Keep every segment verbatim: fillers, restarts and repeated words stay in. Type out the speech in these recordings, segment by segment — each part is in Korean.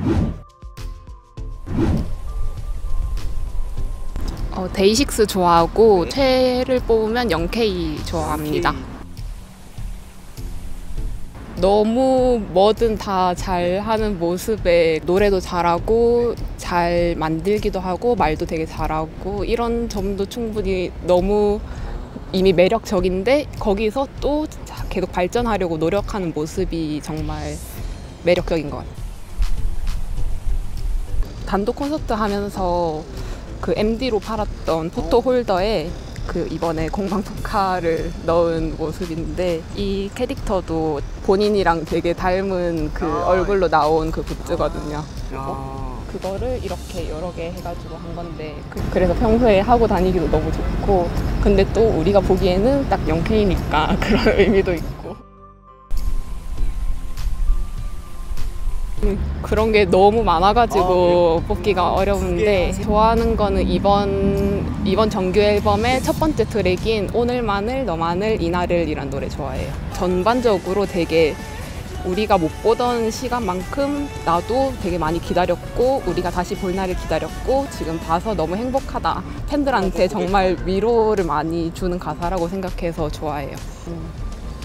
어, 데이식스 좋아하고 최애를 뽑으면 영케이 좋아합니다. 너무 뭐든 다 잘하는 모습에 노래도 잘하고 잘 만들기도 하고 말도 되게 잘하고 이런 점도 충분히 너무 이미 매력적인데 거기서 또 계속 발전하려고 노력하는 모습이 정말 매력적인 것 같아요. 단독 콘서트 하면서 그 엠디로 팔았던 포토 홀더에 그 이번에 공방 포카를 넣은 모습인데 이 캐릭터도 본인이랑 되게 닮은 그 아, 얼굴로 나온 그 굿즈거든요. 아. 그거를 이렇게 여러 개 해가지고 한 건데 그, 그래서 평소에 하고 다니기도 너무 좋고 근데 또 우리가 보기에는 딱 영케이니까 그런 의미도 있고 그런 게 너무 많아가지고 아, 뽑기가 어려운데 좋아하는 거는 이번 이번 정규 앨범의 첫 번째 트랙인 오늘만을 너만을 이날을 이란 노래 좋아해요. 전반적으로 되게 우리가 못 보던 시간만큼 나도 되게 많이 기다렸고 우리가 다시 볼 날을 기다렸고 지금 봐서 너무 행복하다. 팬들한테 정말 위로를 많이 주는 가사라고 생각해서 좋아해요. 음.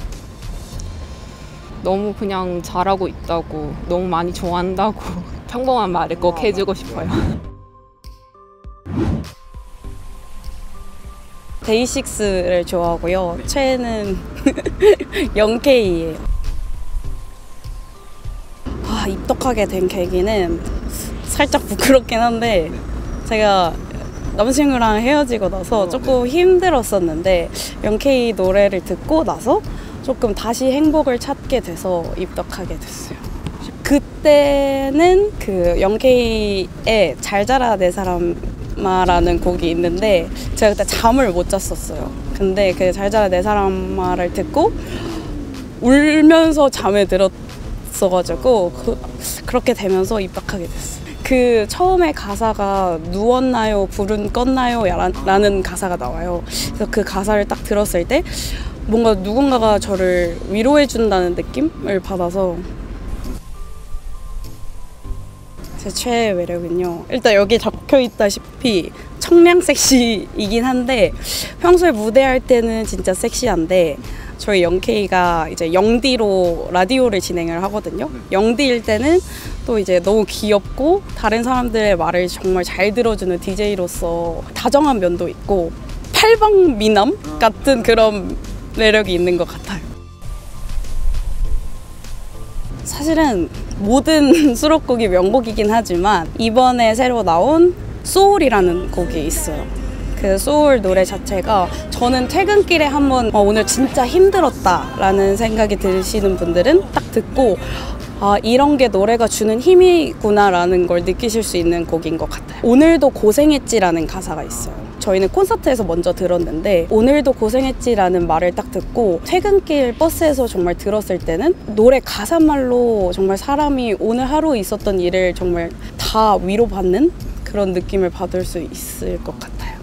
너무 그냥 잘하고 있다고 너무 많이 좋아한다고 평범한 말을 꼭 해주고 싶어요. 데이식스를 좋아하고요. 최애는 영케이예요. 아, 입덕하게 된 계기는 살짝 부끄럽긴 한데 제가 남자친구랑 헤어지고 나서 조금 힘들었었는데 영케이 노래를 듣고 나서 조금 다시 행복을 찾게 돼서 입덕하게 됐어요. 그때는 그 영케이의 잘 자라 내 사람아라는 곡이 있는데 제가 그때 잠을 못 잤었어요. 근데 그 잘 자라 내 사람아를 듣고 울면서 잠에 들었어가지고 그, 그렇게 되면서 입덕하게 됐어요. 그 처음에 가사가 누웠나요, 불은 껐나요? 라는 가사가 나와요. 그래서 그 가사를 딱 들었을 때 뭔가 누군가가 저를 위로해준다는 느낌을 받아서 제 최애 매력은요. 일단 여기 적혀있다시피 청량 섹시이긴 한데 평소에 무대할 때는 진짜 섹시한데 저희 영케이가 이제 영디로 라디오를 진행을 하거든요. 영디일 때는 또 이제 너무 귀엽고 다른 사람들의 말을 정말 잘 들어주는 디제이로서 다정한 면도 있고 팔방미남 같은 그런 매력이 있는 것 같아요. 사실은 모든 수록곡이 명곡이긴 하지만 이번에 새로 나온 소울이라는 곡이 있어요. 그 소울 노래 자체가 저는 퇴근길에 한번 어, 오늘 진짜 힘들었다 라는 생각이 드시는 분들은 딱 듣고 아, 이런 게 노래가 주는 힘이구나 라는 걸 느끼실 수 있는 곡인 것 같아요. 오늘도 고생했지라는 가사가 있어요. 저희는 콘서트에서 먼저 들었는데 오늘도 고생했지라는 말을 딱 듣고 퇴근길 버스에서 정말 들었을 때는 노래 가사말로 정말 사람이 오늘 하루 있었던 일을 정말 다 위로받는 그런 느낌을 받을 수 있을 것 같아요.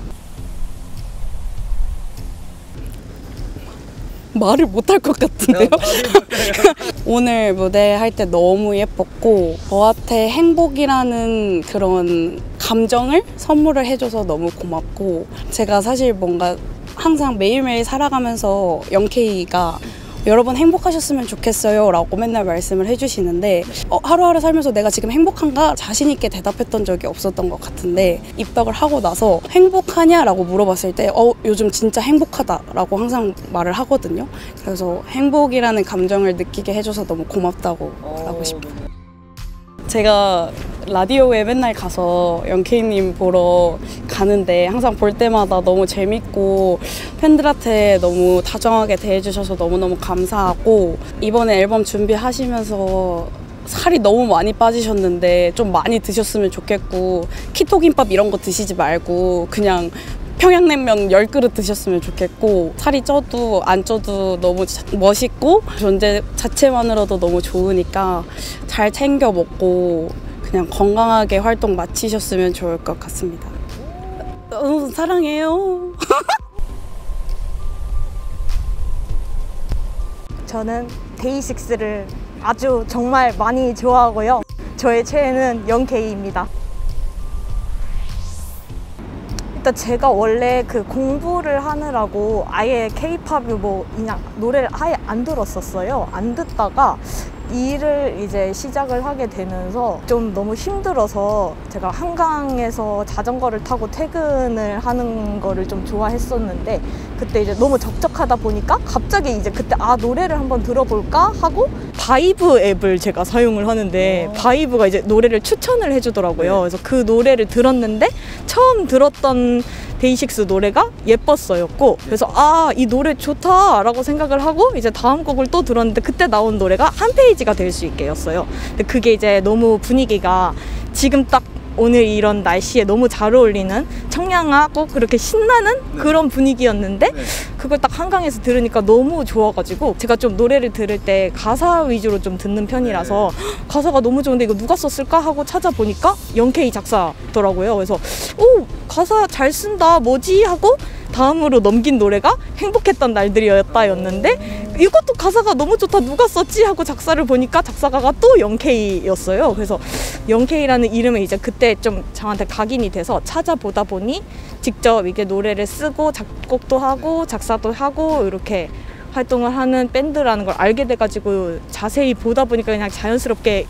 말을 못할 것 같은데요? 오늘 무대 할 때 너무 예뻤고 저한테 행복이라는 그런 감정을 선물을 해줘서 너무 고맙고 제가 사실 뭔가 항상 매일매일 살아가면서 영케이가 여러분 행복하셨으면 좋겠어요 라고 맨날 말씀을 해주시는데 어, 하루하루 살면서 내가 지금 행복한가 자신 있게 대답했던 적이 없었던 것 같은데 입덕을 하고 나서 행복하냐 라고 물어봤을 때 어, 요즘 진짜 행복하다 라고 항상 말을 하거든요. 그래서 행복이라는 감정을 느끼게 해줘서 너무 고맙다고 하고 싶어요. 제가 라디오에 맨날 가서 영케이님 보러 가는데 항상 볼 때마다 너무 재밌고 팬들한테 너무 다정하게 대해주셔서 너무너무 감사하고 이번에 앨범 준비하시면서 살이 너무 많이 빠지셨는데 좀 많이 드셨으면 좋겠고 키토김밥 이런 거 드시지 말고 그냥 평양냉면 열 그릇 드셨으면 좋겠고 살이 쪄도 안 쪄도 너무 멋있고 존재 자체만으로도 너무 좋으니까 잘 챙겨 먹고 그냥 건강하게 활동 마치셨으면 좋을 것 같습니다. 너무 사랑해요. 저는 데이식스를 아주 정말 많이 좋아하고요. 저의 최애는 영케이입니다. 일단 제가 원래 그 공부를 하느라고 아예 케이팝을 뭐 그냥 노래를 아예 안 들었었어요. 안 듣다가 일을 이제 시작을 하게 되면서 좀 너무 힘들어서 제가 한강에서 자전거를 타고 퇴근을 하는 거를 좀 좋아했었는데, 그때 이제 너무 적적하다 보니까 갑자기 이제 그때 아 노래를 한번 들어볼까 하고 바이브 앱을 제가 사용을 하는데, 오. 바이브가 이제 노래를 추천을 해주더라고요. 네. 그래서 그 노래를 들었는데 처음 들었던 데이식스 노래가 예뻤어였고, 그래서 아 이 노래 좋다라고 생각을 하고 이제 다음 곡을 또 들었는데 그때 나온 노래가 한 페이지가 될 수 있게 였어요. 근데 그게 이제 너무 분위기가 지금 딱 오늘 이런 날씨에 너무 잘 어울리는 청량하고 그렇게 신나는 네. 그런 분위기였는데 네. 그걸 딱 한강에서 들으니까 너무 좋아가지고, 제가 좀 노래를 들을 때 가사 위주로 좀 듣는 편이라서 네. 가사가 너무 좋은데 이거 누가 썼을까 하고 찾아보니까 영케이 작사더라고요. 그래서 오 가사 잘 쓴다 뭐지 하고 다음으로 넘긴 노래가 행복했던 날들이었다 였는데, 이것도 가사가 너무 좋다 누가 썼지 하고 작사를 보니까 작사가가 또 영케이였어요. 그래서 영케이라는 이름이 이제 그때 좀 저한테 각인이 돼서 찾아보다 보니 직접 이게 노래를 쓰고 작곡도 하고 작사도 하고 이렇게 활동을 하는 밴드라는 걸 알게 돼가지고 자세히 보다 보니까 그냥 자연스럽게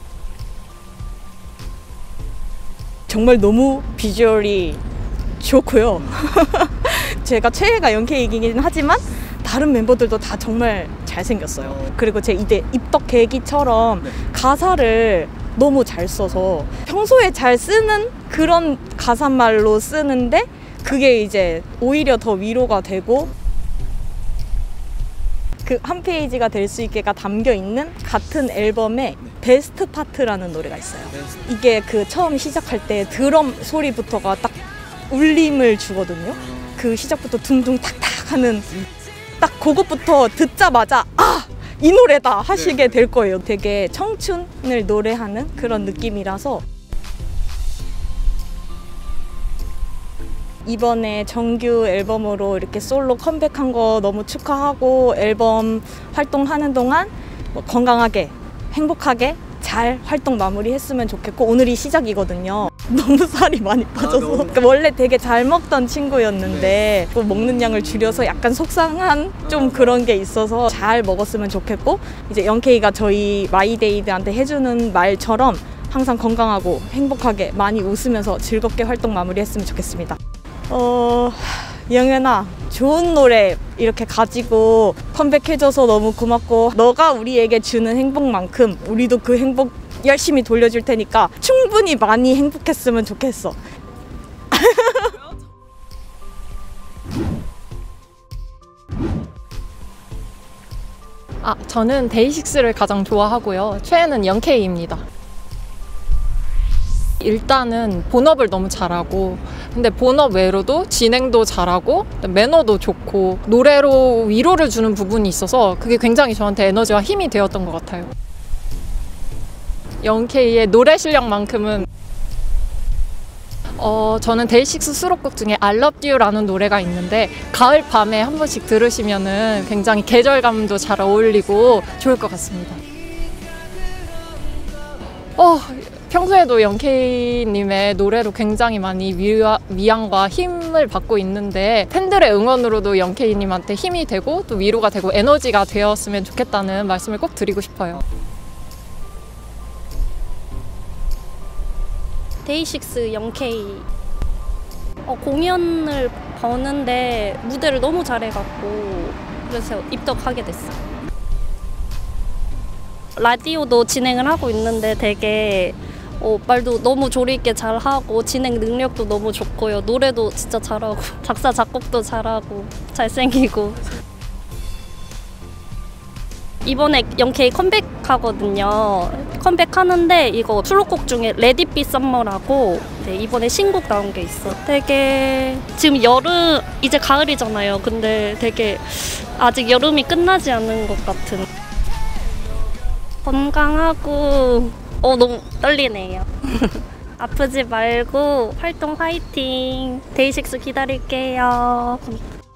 정말 너무 비주얼이 좋고요. 제가 최애가 영케이이긴 하지만 다른 멤버들도 다 정말 잘생겼어요. 그리고 제 이제 입덕 계기처럼 가사를 너무 잘 써서 평소에 잘 쓰는 그런 가사말로 쓰는데 그게 이제 오히려 더 위로가 되고, 그 한 페이지가 될 수 있게가 담겨 있는 같은 앨범에 베스트 파트라는 노래가 있어요. 이게 그 처음 시작할 때 드럼 소리부터가 딱 울림을 주거든요. 그 시작부터 둥둥 탁탁 하는 딱 그것부터 듣자마자 아! 이 노래다 하시게 될 거예요. 되게 청춘을 노래하는 그런 느낌이라서 이번에 정규 앨범으로 이렇게 솔로 컴백한 거 너무 축하하고, 앨범 활동하는 동안 뭐 건강하게 행복하게 잘 활동 마무리했으면 좋겠고, 오늘이 시작이거든요. 너무 살이 많이 빠져서 아, 너무... 그러니까 원래 되게 잘 먹던 친구였는데 네. 먹는 양을 줄여서 약간 속상한 좀 그런 게 있어서 잘 먹었으면 좋겠고, 이제 영케이가 저희 마이데이들한테 해주는 말처럼 항상 건강하고 행복하게 많이 웃으면서 즐겁게 활동 마무리했으면 좋겠습니다. 어... 영현아, 좋은 노래 이렇게 가지고 컴백해줘서 너무 고맙고, 너가 우리에게 주는 행복만큼 우리도 그 행복 열심히 돌려줄 테니까 충분히 많이 행복했으면 좋겠어. 아, 저는 데이식스를 가장 좋아하고요. 최애는 영케이입니다. 일단은 본업을 너무 잘하고, 근데 본업 외로도 진행도 잘하고 매너도 좋고 노래로 위로를 주는 부분이 있어서 그게 굉장히 저한테 에너지와 힘이 되었던 것 같아요. 영케이의 노래 실력만큼은 어, 저는 데이식스 수록곡 중에 I Love You라는 노래가 있는데 가을 밤에 한 번씩 들으시면은 굉장히 계절감도 잘 어울리고 좋을 것 같습니다. 어, 평소에도 영케이님의 노래로 굉장히 많이 위와, 위안과 힘을 받고 있는데 팬들의 응원으로도 영케이님한테 힘이 되고 또 위로가 되고 에너지가 되었으면 좋겠다는 말씀을 꼭 드리고 싶어요. 데이식스 영케이 어, 공연을 보는데 무대를 너무 잘해갖고 그래서 입덕하게 됐어요. 라디오도 진행을 하고 있는데 되게 어, 말도 너무 조리 있게 잘하고 진행 능력도 너무 좋고요. 노래도 진짜 잘하고 작사 작곡도 잘하고 잘생기고. 이번에 영케이 컴백하거든요. 컴백하는데 이거 수록곡 중에 Let It Be Summer라고 네, 이번에 신곡 나온 게 있어. 되게 지금 여름, 이제 가을이잖아요. 근데 되게 아직 여름이 끝나지 않은 것 같은. 건강하고 어 너무 떨리네요. 아프지 말고 활동 화이팅. 데이식스 기다릴게요.